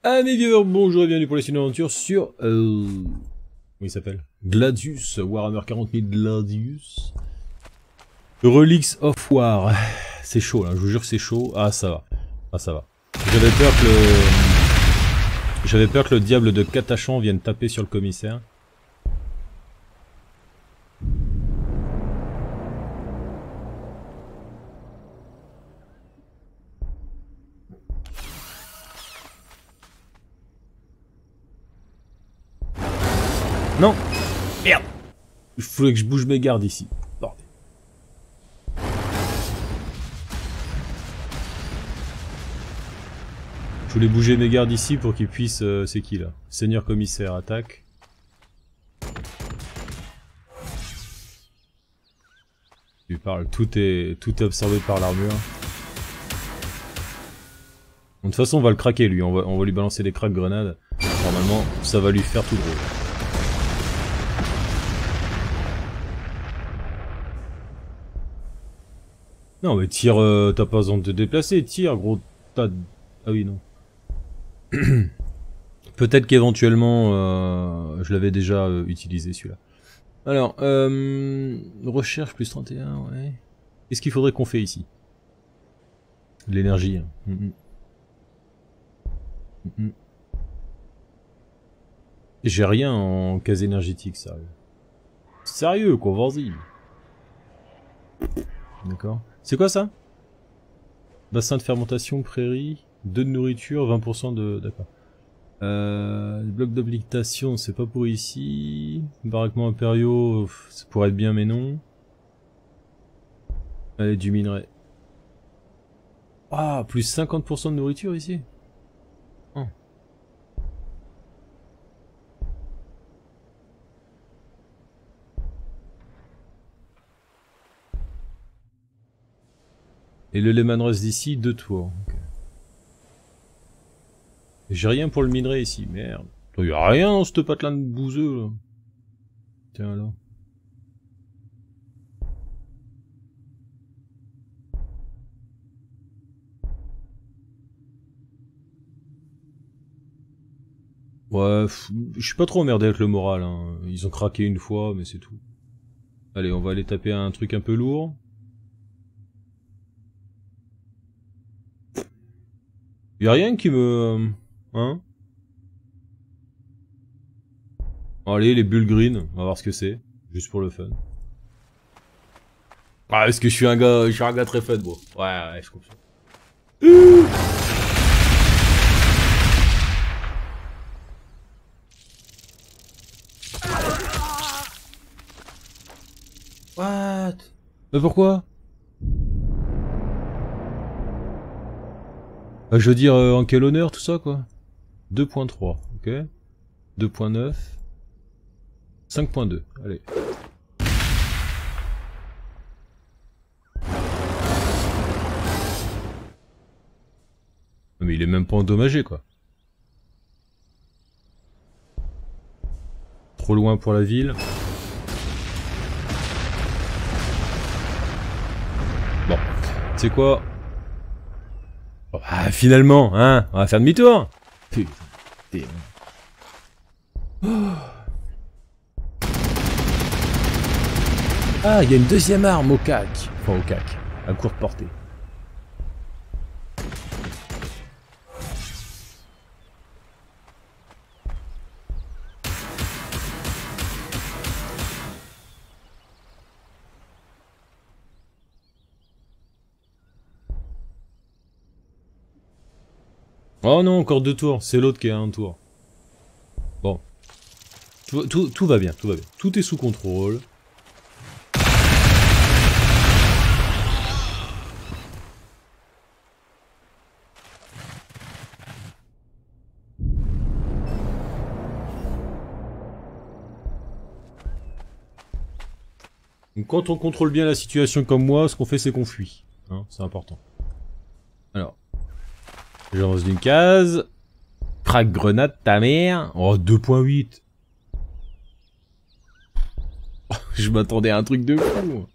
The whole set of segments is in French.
Amis viewers, bonjour et bienvenue pour les suites d'aventure sur... Comment il s'appelle? Gladius, Warhammer 40 000 Gladius. Relics of War. C'est chaud là, je vous jure que c'est chaud. Ah ça va. Ah ça va. J'avais peur que le diable de Catachan vienne taper sur le commissaire. Non! Merde! Il faudrait que je bouge mes gardes ici. Bordel. Je voulais bouger mes gardes ici pour qu'ils puissent... c'est qui là? Seigneur commissaire, attaque. Tu parles, tout est absorbé par l'armure. De toute façon on va le craquer lui, on va lui balancer des craques grenades. Normalement ça va lui faire tout drôle. Non mais tire, t'as pas besoin de te déplacer, tire gros tas de... Ah oui non. Peut-être qu'éventuellement je l'avais déjà utilisé celui-là. Alors, recherche plus 31, ouais. Qu'est-ce qu'il faudrait qu'on fait ici? L'énergie. J'ai rien en case énergétique, sérieux. Sérieux quoi, vas-y. D'accord. C'est quoi ça? Bassin de fermentation, prairie, 2 de nourriture, 20% de... D'accord. Bloc d'habilitation, c'est pas pour ici. Baraquements impériaux, ça pourrait être bien mais non. Allez, du minerai. Ah, plus 50% de nourriture ici. Oh. Et le Lehman Russ d'ici, 2 tours. Okay. J'ai rien pour le minerai ici, merde. Il y a rien dans cette patelin de bouseux là. Tiens là. Ouais, je suis pas trop emmerdé avec le moral, hein. Ils ont craqué une fois, mais c'est tout. Allez, on va aller taper un truc un peu lourd. Y'a rien qui me... Hein? Allez, les bulles green, on va voir ce que c'est. Juste pour le fun. Ah, est-ce que je suis un gars très fun, bro. Ouais, je comprends. What? Mais pourquoi? Bah, je veux dire, en quel honneur, tout ça, quoi. 2.3, ok. 2.9. 5.2, allez. Mais il est même pas endommagé, quoi. Trop loin pour la ville. Bon, tu sais quoi? Oh, bah, finalement, hein, on va faire demi-tour. Putain. Oh. Ah, il y a une deuxième arme au cac. Enfin, au cac, à courte portée. Oh non, encore 2 tours, c'est l'autre qui a un tour. Bon. Tout va bien, tout va bien. Tout est sous contrôle. Donc quand on contrôle bien la situation comme moi, ce qu'on fait c'est qu'on fuit. Hein, c'est important. Alors. J'avance d'une case. Crack grenade ta mère. Oh, 2.8. Oh, je m'attendais à un truc de fou.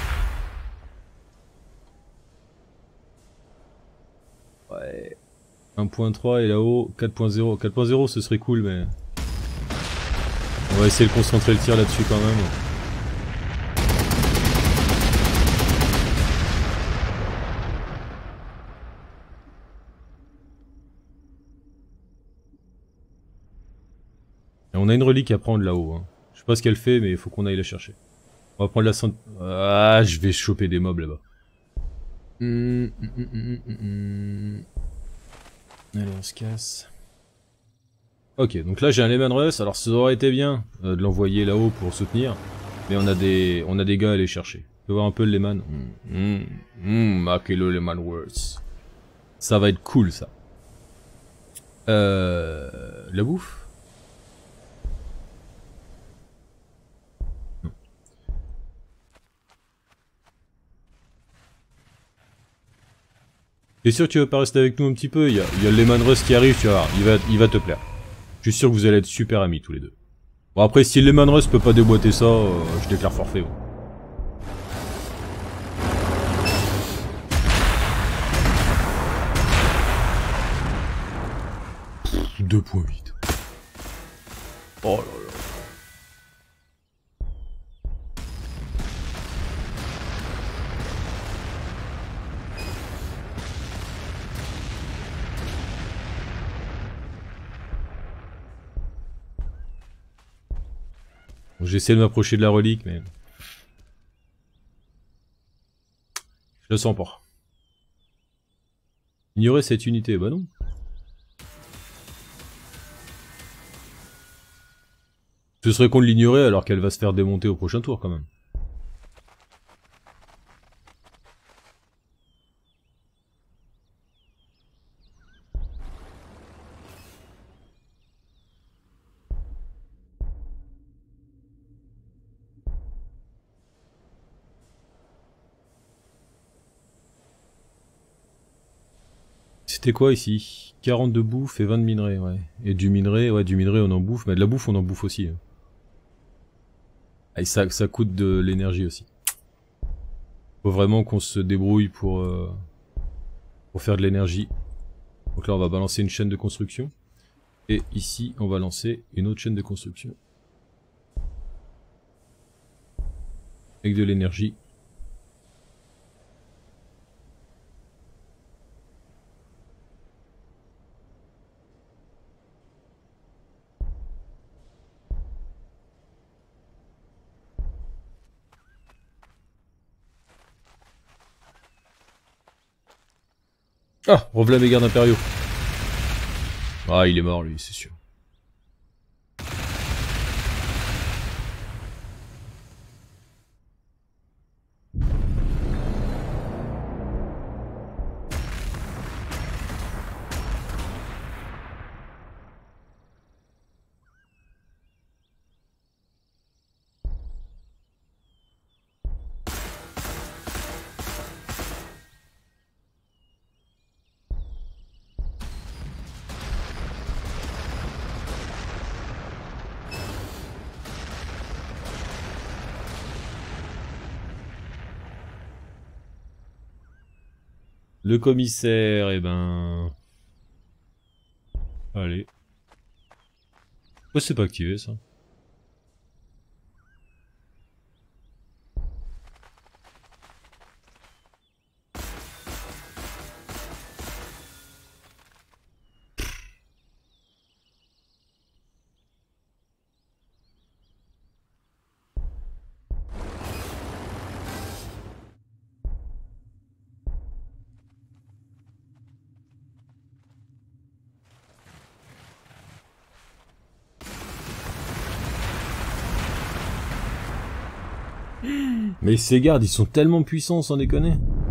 Ouais. 1.3 et là-haut 4.0. 4.0 ce serait cool mais... On va essayer de concentrer le tir là-dessus quand même. Et on a une relique à prendre là-haut. Hein. Je sais pas ce qu'elle fait mais il faut qu'on aille la chercher. On va prendre la santé... Ah, je vais choper des mobs là-bas. Allez, on se casse. Ok, donc là j'ai un Lehman Russ, alors ça aurait été bien de l'envoyer là-haut pour soutenir, mais on a des gars à aller chercher. On peut voir un peu le Lehman. Marquez-le Lehman Russ. Ça va être cool ça. La bouffe. T'es sûr que tu veux pas rester avec nous un petit peu? Il y a le Lehman Russ qui arrive, tu vas voir, il va te plaire. Je suis sûr que vous allez être super amis tous les deux. Bon après si le Lehman Russ peut pas déboîter ça, je déclare forfait. Ouais. Pff, 2.8. Oh là là. J'essaie de m'approcher de la relique, mais... Je le sens pas. Ignorer cette unité, bah non. Ce serait con de l'ignorer alors qu'elle va se faire démonter au prochain tour quand même. C'était quoi ici? 40 de bouffe et 20 de minerai, ouais. Et du minerai, ouais, du minerai on en bouffe, mais de la bouffe on en bouffe aussi. Hein. Et ça coûte de l'énergie aussi. Faut vraiment qu'on se débrouille pour faire de l'énergie. Donc là on va balancer une chaîne de construction. Et ici on va lancer une autre chaîne de construction. Avec de l'énergie. Ah, revoilà mes gardes impériaux. Ah, il est mort lui, c'est sûr. Le commissaire, eh ben... Allez. Pourquoi c'est pas activé ça? Mais ces gardes, ils sont tellement puissants sans déconner.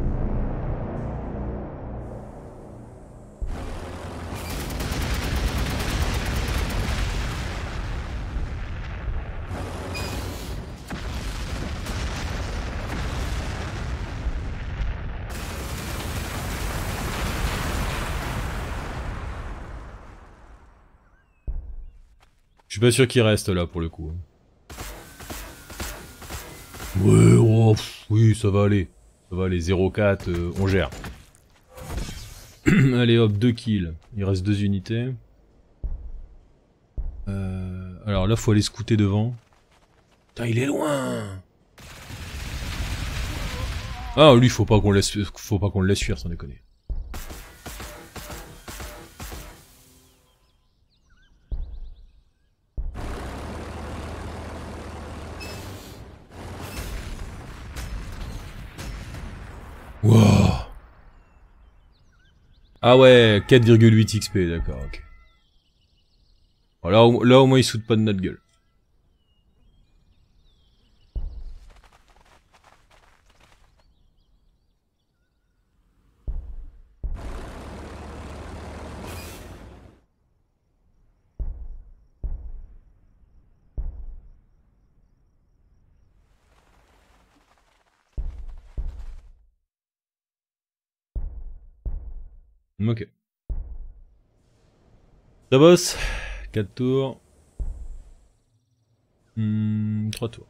Je suis pas sûr qu'il reste là pour le coup. Ouais, oh, oui, ça va aller. Ça va aller, 0,4, on gère. Allez hop, 2 kills. Il reste 2 unités. Alors là, faut aller scouter devant. Putain, il est loin. Ah, lui, faut pas qu'on le laisse fuir, sans déconner. Wow. Ah ouais, 4,8 XP, d'accord, ok. Bon, là, au moins, il saute pas de notre gueule. Ok. Ça bosse. 4 tours. 3 tours.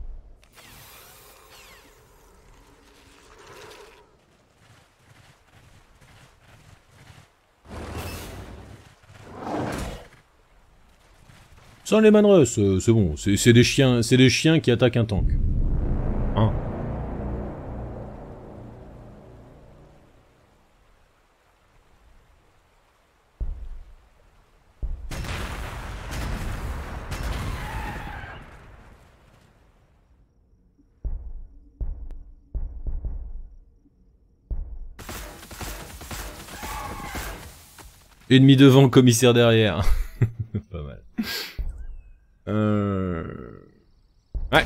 Sans les manrus, c'est bon. C'est des chiens qui attaquent un tank. Hein? Ennemi devant, commissaire derrière. Pas mal. Ouais.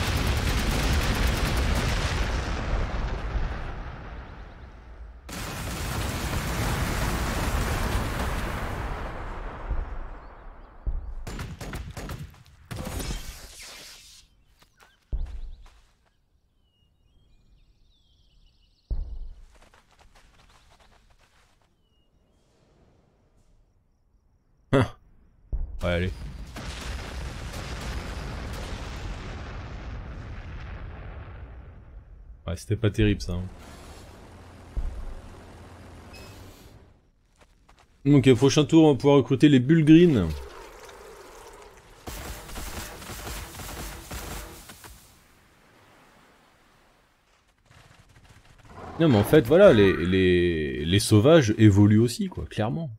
Ouais, allez. Ouais, c'était pas terrible ça. Hein. Donc, prochain tour, on va pouvoir recruter les bulles green. Non, mais en fait, voilà, les sauvages évoluent aussi, quoi, clairement.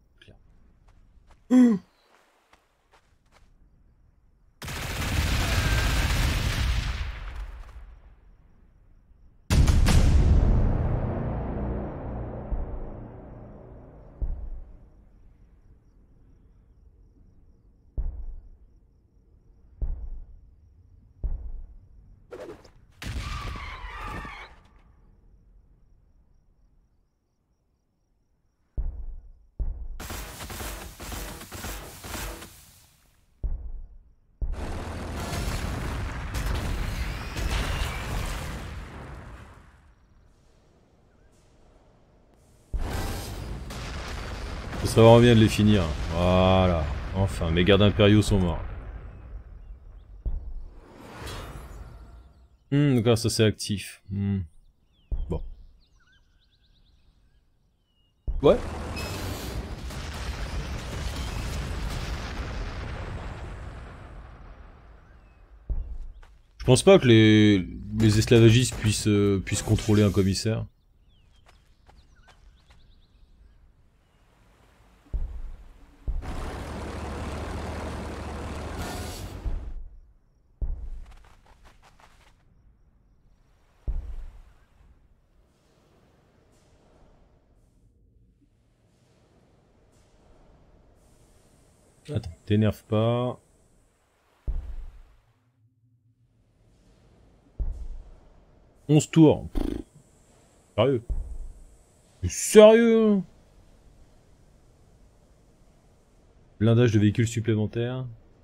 Ce serait vraiment bien de les finir. Voilà. Enfin, mes gardes impériaux sont morts. D'accord, ça c'est actif. Bon. Ouais. Je pense pas que les esclavagistes puissent contrôler un commissaire. Attends, t'énerve pas. « 11 tours. Pff, sérieux. Mais sérieux. Blindage de véhicules supplémentaires.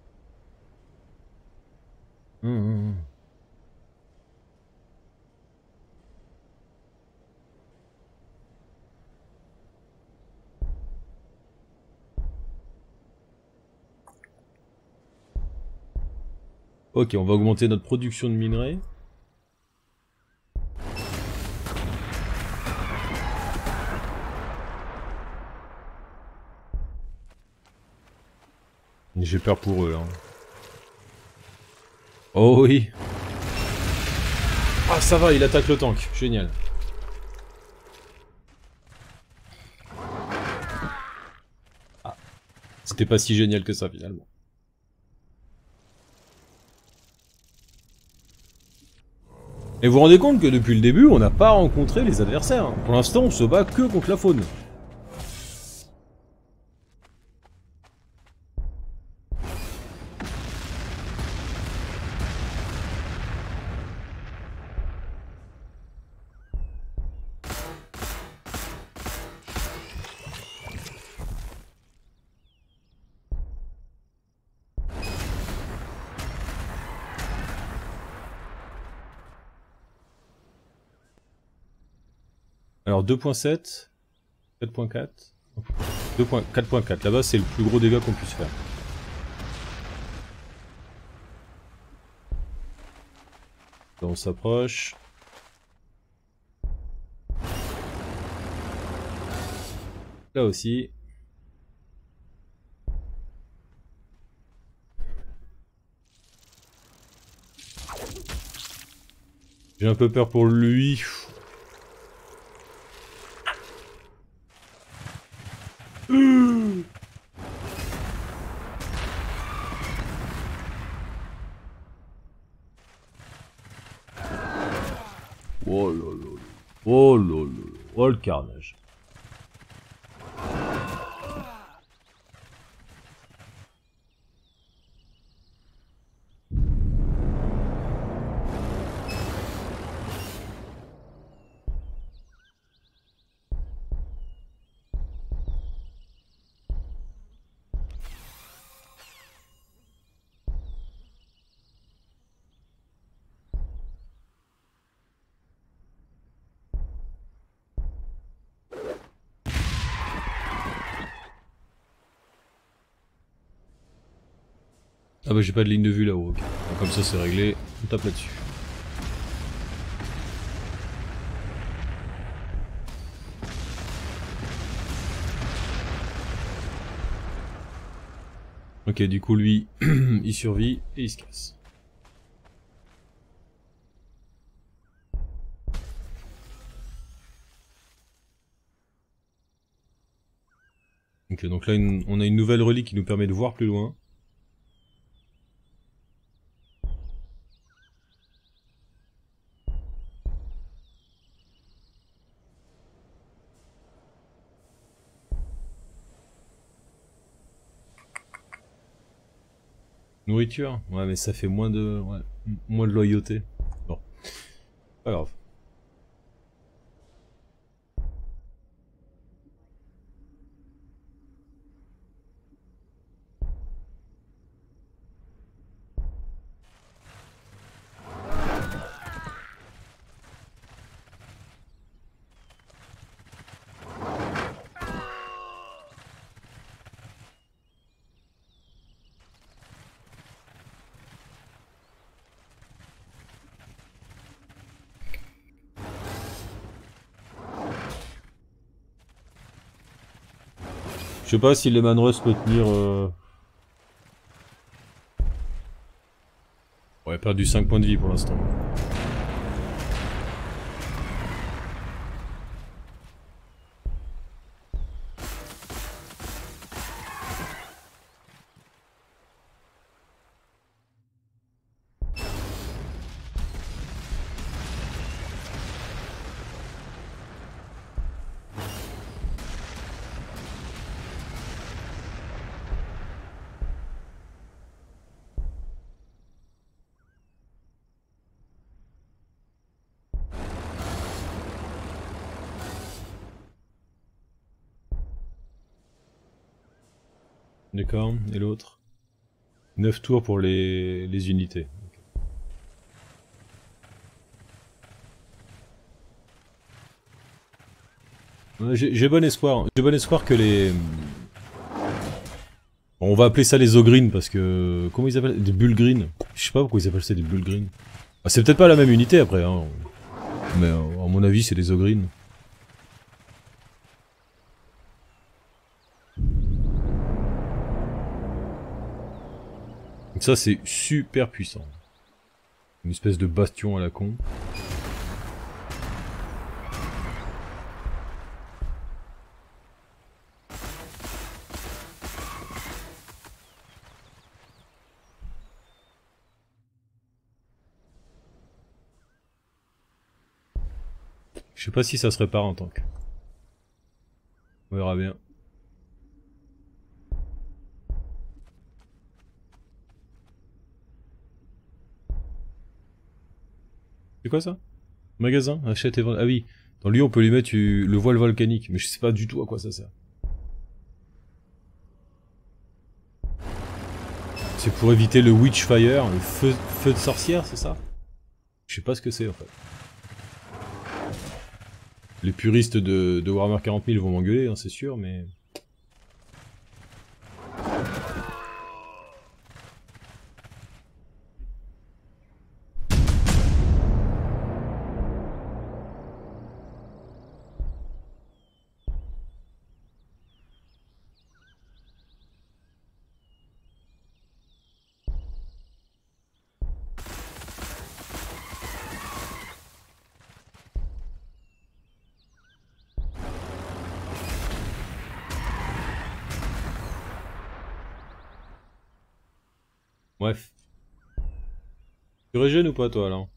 Ok, on va augmenter notre production de minerais. J'ai peur pour eux là. Oh oui. Ah ça va, il attaque le tank, génial. Ah. C'était pas si génial que ça finalement. Et vous vous rendez compte que depuis le début, on n'a pas rencontré les adversaires. Pour l'instant, on se bat que contre la faune. Alors 2.7, 4.4, 4.4. Là-bas, c'est le plus gros dégât qu'on puisse faire. Là, on s'approche. Là aussi. J'ai un peu peur pour lui. Oh là là. Oh là là. Oh le carnage. Ah bah j'ai pas de ligne de vue là-haut. Okay. Comme ça c'est réglé, on tape là-dessus. Ok, du coup lui, il survit et il se casse. Ok, donc là on a une nouvelle relique qui nous permet de voir plus loin. Nourriture? Ouais, mais ça fait moins de... Ouais, moins de loyauté. Bon, pas grave. Je sais pas si le Manrus peut tenir... Ouais, perdu 5 points de vie pour l'instant. D'accord, et l'autre 9 tours pour les unités. J'ai bon espoir. J'ai bon espoir que les... Bon, on va appeler ça les Ogrines parce que... Comment ils appellent? Des Bulgrines. Je sais pas pourquoi ils appellent ça des Bulgrines. Bah, c'est peut-être pas la même unité après, hein. Mais à mon avis c'est des Ogrines. Donc ça c'est super puissant. Une espèce de bastion à la con. Je sais pas si ça se répare en tank. On verra bien. C'est quoi ça? Magasin, achète et vendre. Ah oui, dans lui on peut lui mettre le voile volcanique, mais je sais pas du tout à quoi ça sert. C'est pour éviter le Witchfire, le feu de sorcière, c'est ça? Je sais pas ce que c'est en fait. Les puristes de Warhammer 40 000 vont m'engueuler, hein, c'est sûr, mais... Bref. Tu régènes ou pas toi là?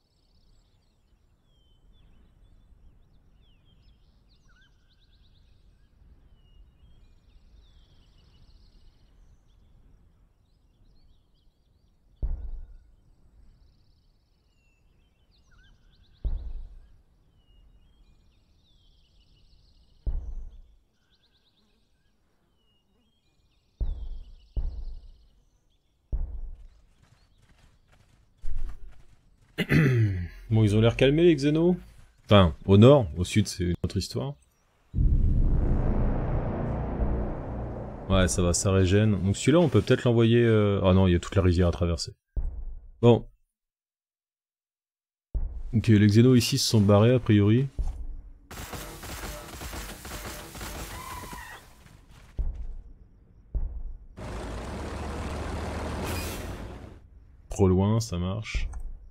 Bon, ils ont l'air calmés les Xénos. Enfin, au nord, au sud c'est une autre histoire. Ouais, ça va, ça régène. Donc celui-là, on peut peut-être l'envoyer... Ah non, il y a toute la rivière à traverser. Bon. Ok, les Xénos ici se sont barrés, a priori. Trop loin, ça marche.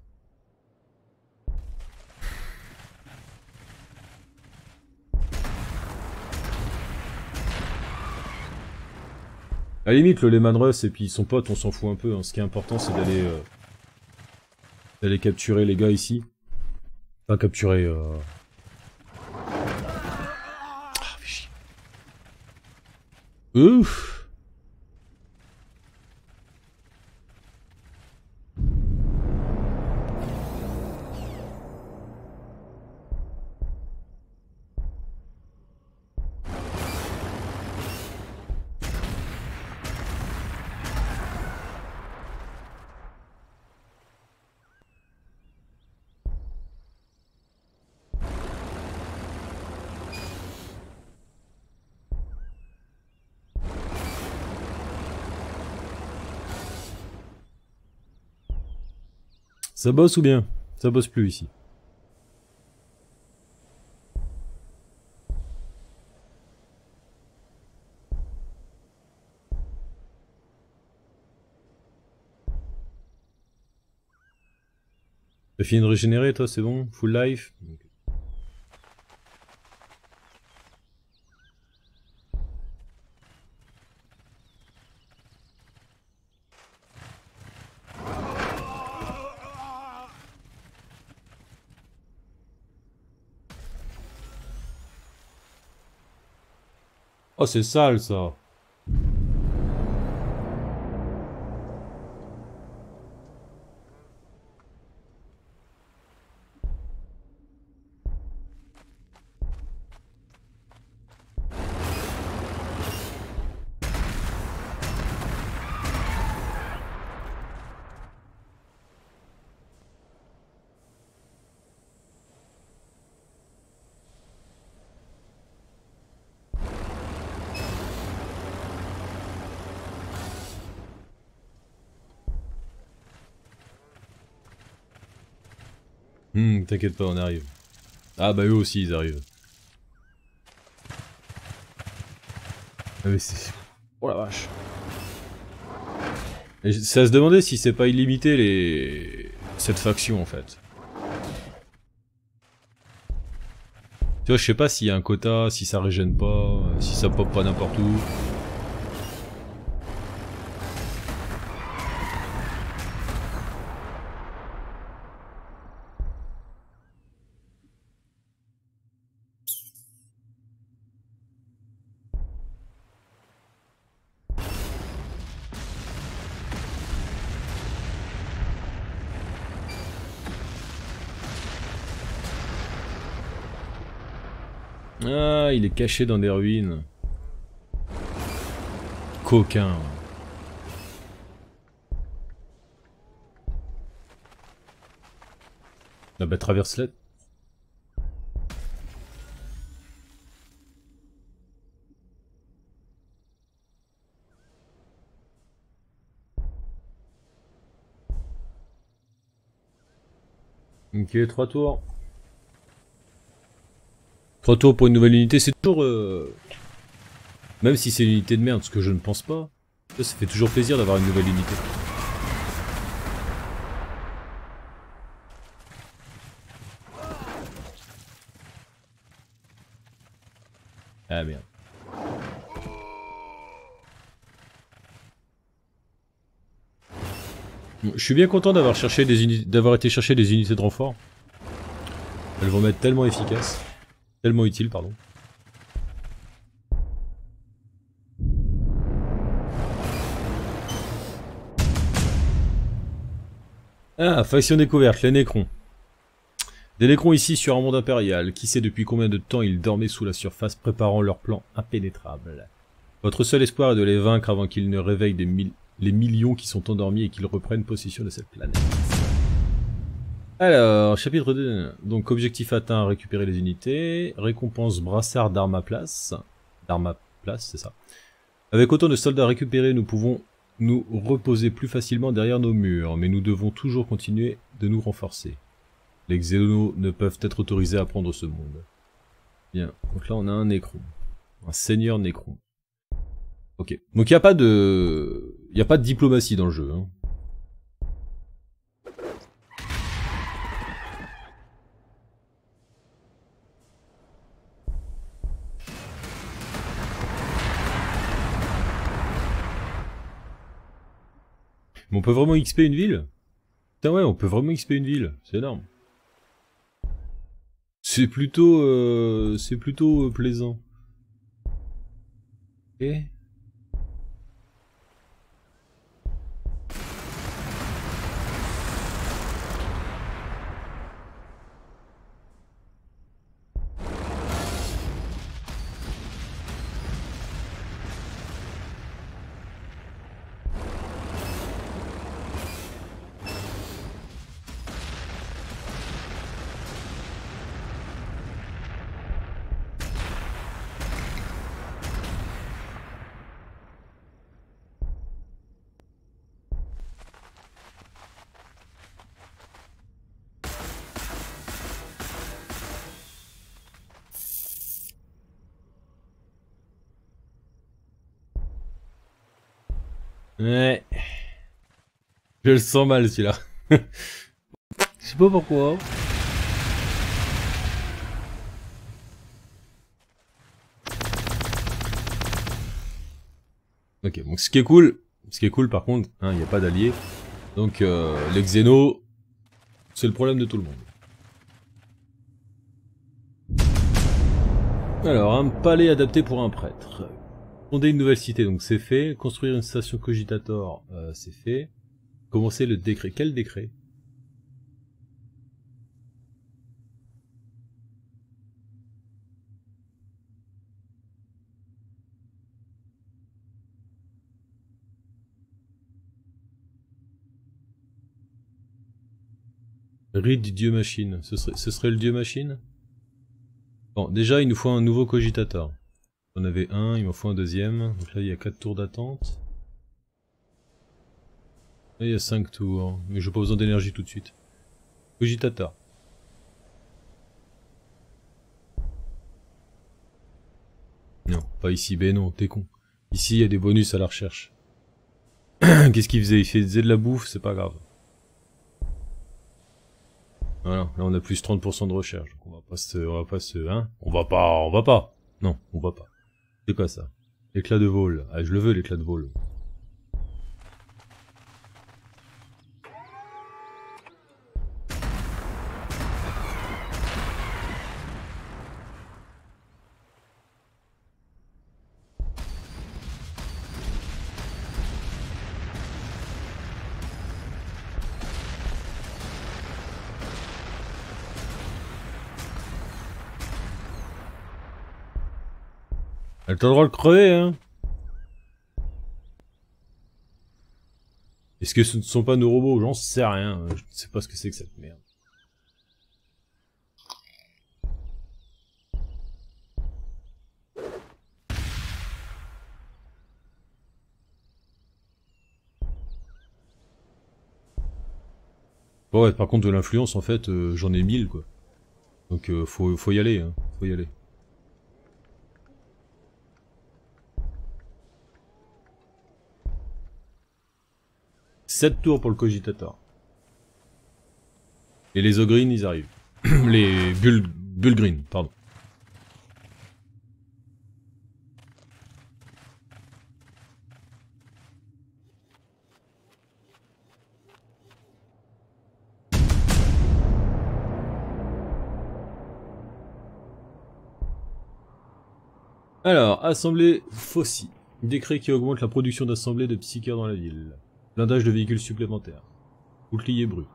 À la limite, le Lehman Russ et puis son pote, on s'en fout un peu. Hein. Ce qui est important, c'est d'aller capturer les gars ici. Enfin, capturer... Ah, fais chier. Ouf. Ça bosse ou bien? Ça bosse plus ici. T'as fini de régénérer toi, c'est bon? Full life? Oh, c'est sale ça. T'inquiète pas, on arrive. Ah bah eux aussi ils arrivent. Ah mais c'est... Oh la vache. Et c'est à se demander si c'est pas illimité cette faction en fait. Tu vois, je sais pas s'il y a un quota, si ça régène pas, si ça pop pas n'importe où. Ah, il est caché dans des ruines. Coquin. Ah bah traverse-la. Ok, 3 tours. 3 tours pour une nouvelle unité, c'est toujours... Même si c'est une unité de merde, ce que je ne pense pas, ça fait toujours plaisir d'avoir une nouvelle unité. Ah merde. Je suis bien content d'avoir été chercher des unités de renfort. Elles vont m'être tellement efficaces. Tellement utiles, pardon. Ah, faction découverte, les Nécrons. Des Nécrons ici sur un monde impérial. Qui sait depuis combien de temps ils dormaient sous la surface préparant leur plan impénétrable. Votre seul espoir est de les vaincre avant qu'ils ne réveillent les millions qui sont endormis et qu'ils reprennent possession de cette planète. Alors, chapitre 2. Donc, objectif atteint, récupérer les unités. Récompense brassard d'armes à place. D'armes à place, c'est ça. Avec autant de soldats récupérés, nous pouvons nous reposer plus facilement derrière nos murs, mais nous devons toujours continuer de nous renforcer. Les Xénos ne peuvent être autorisés à prendre ce monde. Bien, donc là on a un Nécron. Un seigneur Nécron. Ok, donc il n'y a pas de... Il n'y a pas de diplomatie dans le jeu. Hein. Mais on peut vraiment XP une ville? Putain ouais, on peut vraiment XP une ville. C'est énorme. C'est plutôt plaisant. Ok. Ouais. Je le sens mal celui-là. Je sais pas pourquoi. Ok, donc ce qui est cool par contre, il n'y a pas d'alliés. Donc les Xénos, c'est le problème de tout le monde. Alors, un palais adapté pour un prêtre. Fonder une nouvelle cité, donc c'est fait. Construire une station cogitator, c'est fait. Commencer le décret. Quel décret? Rite du dieu machine. Ce serait le dieu machine? Bon, déjà, il nous faut un nouveau cogitator. On avait un, il m'en faut un deuxième. Donc là, il y a 4 tours d'attente. Là, il y a 5 tours. Mais j'ai pas besoin d'énergie tout de suite. Cogitator. Non, pas ici. Ben non, t'es con. Ici, il y a des bonus à la recherche. Qu'est-ce qu'il faisait? Il faisait de la bouffe, c'est pas grave. Voilà, là on a plus 30% de recherche. Donc on va pas se, hein? On va pas. Non, on va pas. C'est quoi ça? L'éclat de vol. Ah, je le veux, l'éclat de vol. Elle t'a le droit de crever, hein? Est-ce que ce ne sont pas nos robots? J'en sais rien. Je ne sais pas ce que c'est que cette merde. Bon, ouais, par contre de l'influence, en fait, j'en ai 1000, quoi. Donc faut y aller, hein. Faut y aller. Sept tours pour le cogitator. Et les Ogreen, ils arrivent. Les Bulgreen, pardon. Alors, assemblée Fossi. Décret qui augmente la production d'assemblées de psychères dans la ville. Blindage de véhicules supplémentaires. Bouclier brut.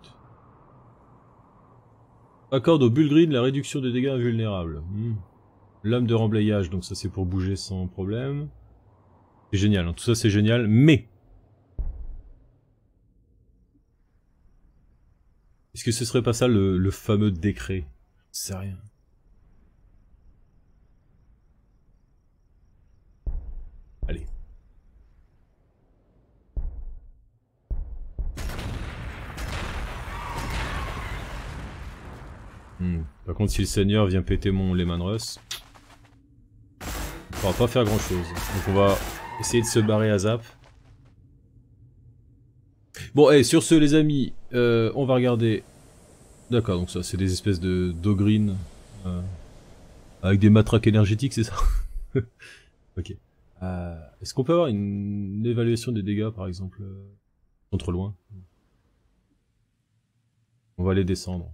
Accorde au Bulgreen la réduction des dégâts invulnérables. Lame de remblayage, donc ça c'est pour bouger sans problème. C'est génial, hein. Tout ça c'est génial, mais... Est-ce que ce serait pas ça le fameux décret? C'est rien. Allez. Par contre, si le seigneur vient péter mon Lehman Russ, on pourra pas faire grand chose. Donc on va essayer de se barrer à zap. Bon, et sur ce, les amis, on va regarder... D'accord, donc ça, c'est des espèces de d'ogreen avec des matraques énergétiques, c'est ça? Ok. Est-ce qu'on peut avoir une évaluation des dégâts, par exemple, contre loin? On va les descendre.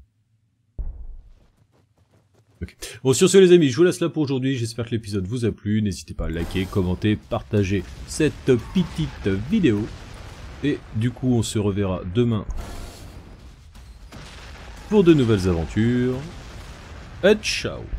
Okay. Bon, sur ce les amis, je vous laisse là pour aujourd'hui, j'espère que l'épisode vous a plu, n'hésitez pas à liker, commenter, partager cette petite vidéo, et du coup on se reverra demain pour de nouvelles aventures, et ciao.